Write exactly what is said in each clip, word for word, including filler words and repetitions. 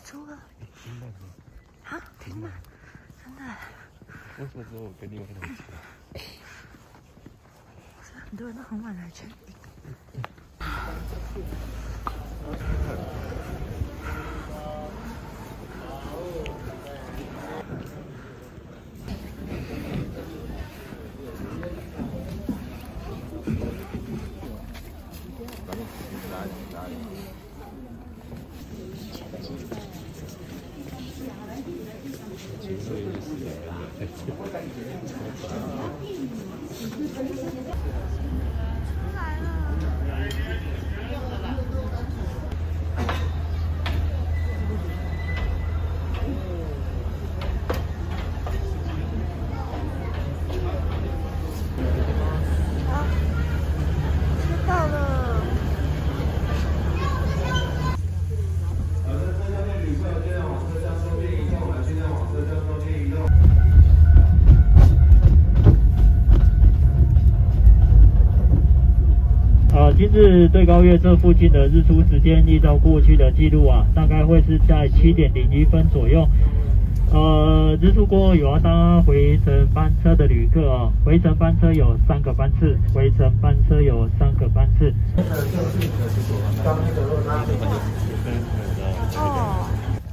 出了。 停满了。 啊？停满？真的？ 为什么只有我跟另外一个人？ 是很多人都很晚来 check in。 今日对高月这附近的日出时间，依照过去的记录啊，大概会是在七点零一分左右。呃，日出过后有要搭回程班车的旅客啊，回程班车有三个班次，回程班车有三个班次。 哦。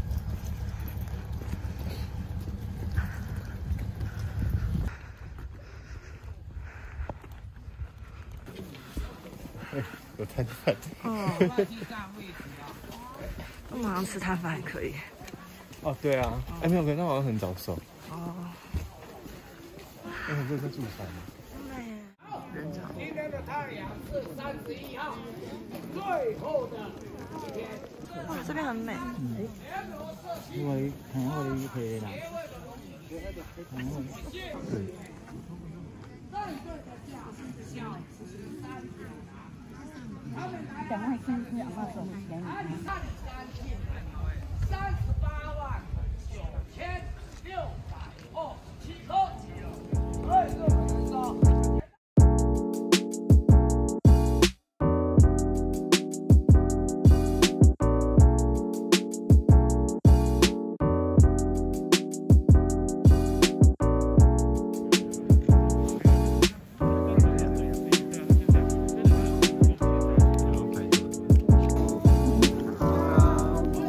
有摊贩。 哦。我马上吃摊饭还可以。 哦，对啊。哎、哦，没有，可是他好像很早收。 哦。 哎，这是住山吗？ 人潮。 今天的太阳是三十一号，最后的一天。 哇，这边很美。 嗯。因为看我的皮啦。嗯。 赶快先去阿妈手给你。 三十八万九千六百二十七颗，二十个人说。 哦，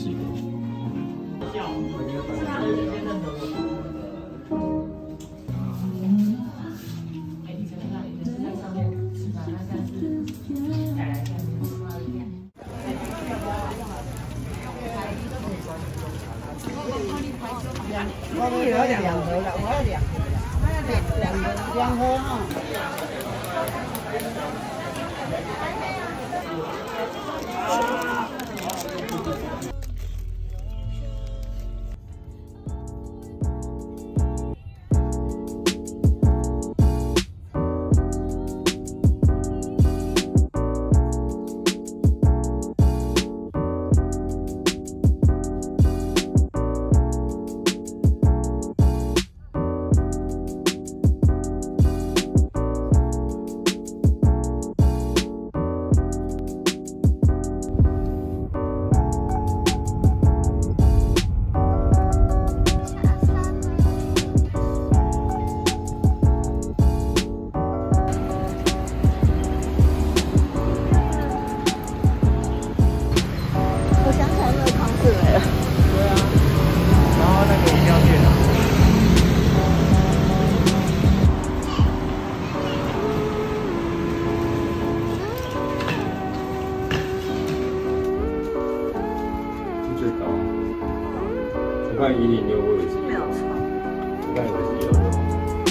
几个。 我要两盒了，我要两盒了，两盒两盒哈。 最高，我看一零六我也是没有错， 我看也是一二六。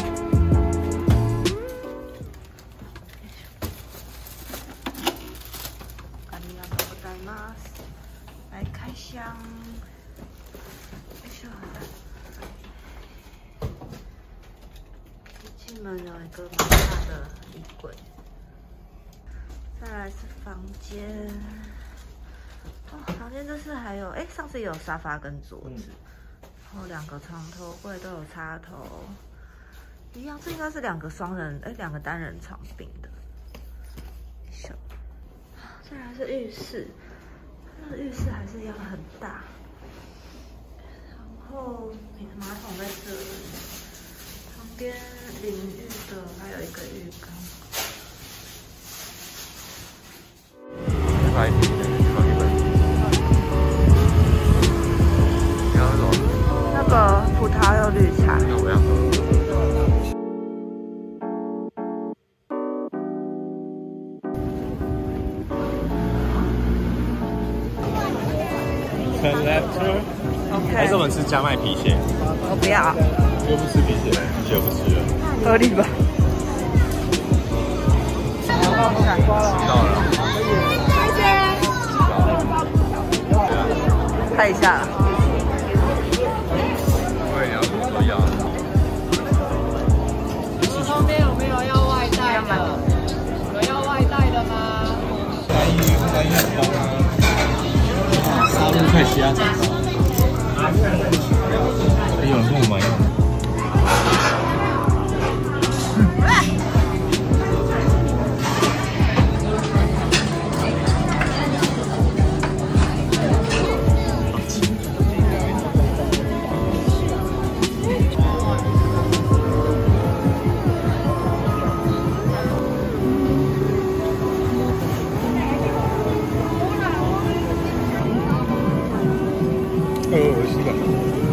ありがとうございます。来开箱。よいしょ。进门有一个蛮大的衣柜，再来是房间。哦，房间这次还有，哎，上次也有沙发跟桌子，然后两个床头柜都有插头，一样，这应该是两个双人，哎，两个单人床并的。小，再来是浴室，那个浴室还是一样很大，然后马桶在这里，旁边淋浴的还有一个浴缸。 白天的超级白。 那个葡萄柚绿茶。 那我要喝。Collector。 OK。 还是我们吃加麦皮蟹？ 我不要。 又不吃皮蟹，皮蟹不吃了。 合理吧？ 知道了。 看一下了。 对，你要怎么说要？ 后面有没有要外带的？有要外带的吗？ 三一三一很高啊！沙鹿快虾长高。哎，有人跟我买样。呃，我吸了。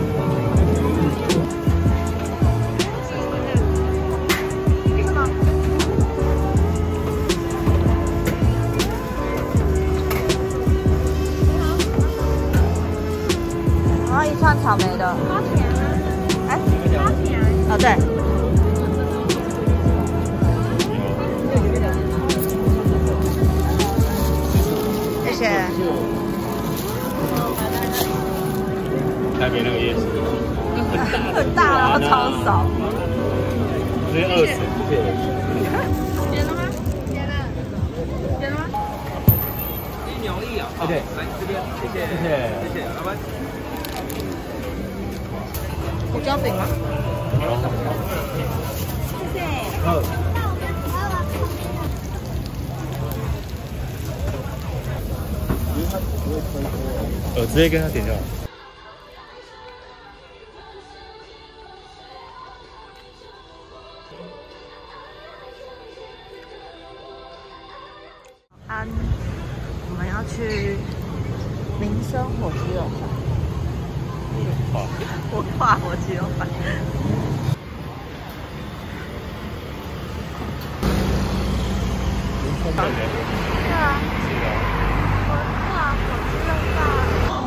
然后一串草莓的。花钱啊？哎，花钱。哦，对。谢谢。 台北那个夜市， 很大，然后超少。 直接饿死，不骗人。 点了吗？点了。点了吗？ 一秒一啊！ 对， 来这边，谢谢， 谢谢， 谢谢，拜拜。 胡椒饼吗？谢谢。 呃，呃，直接跟他点就好。 安，我们要去民生火鸡肉。 画。 我画我只有画。 充分的。 对啊。 是的。 我画我知道画。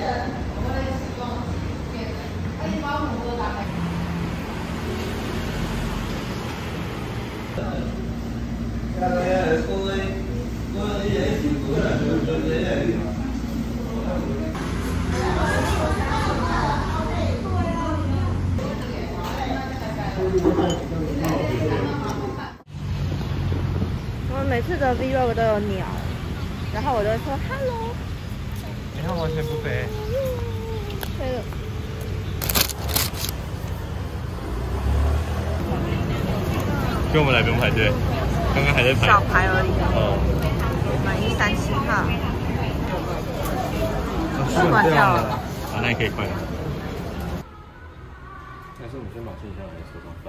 我们每次的 vlog 都有鸟，然后我都会说 hello。 你看完全不飞。 飞了。 跟我们来不用排队，刚刚还在排。 小排而已。 哦。 满一三七号。 是关掉了。 好，那你可以快了。还是我们先把信箱往手上放。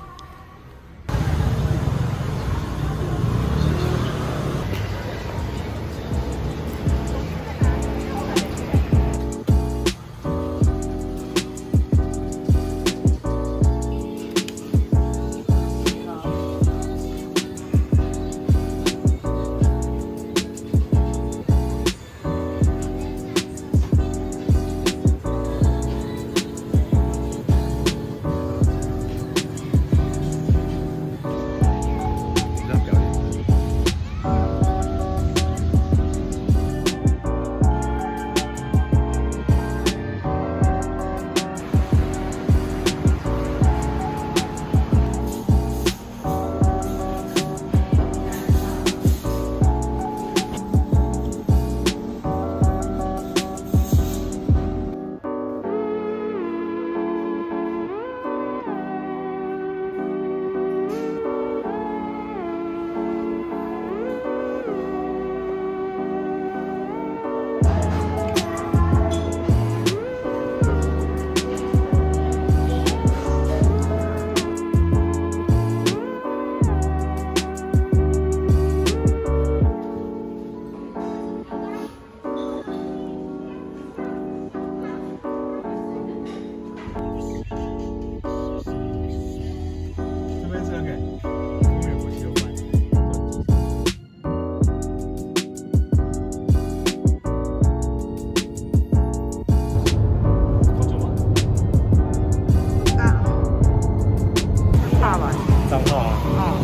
脏话啊！哦，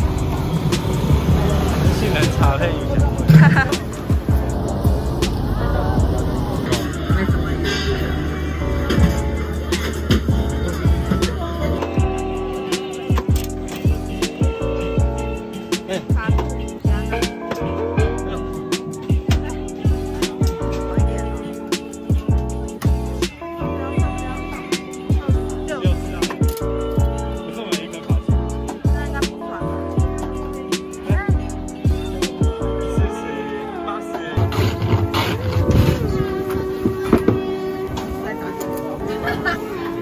性能差太影响。 没什么意思。 嗯。 好，加呢？好一点哦。 六十啊。可是我们一个卡机。 那应该不算吧？ 四十八十。 再找一点。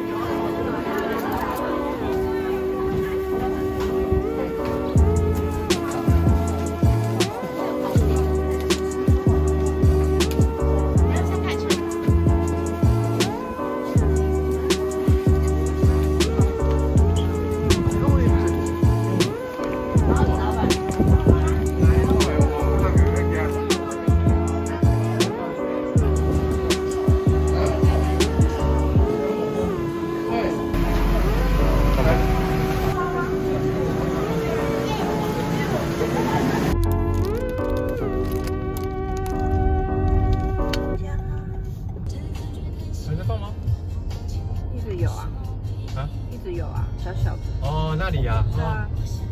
还在放吗？ 一直有啊， 啊？ 一直有啊，小小的。 哦，那里啊。 对啊。 哦